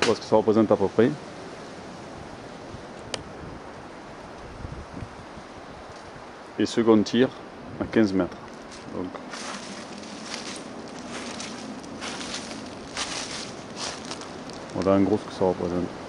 vois ce que ça représente à peu près. Et second tir à 15 mètres. Donc, voilà en gros ce que ça représente.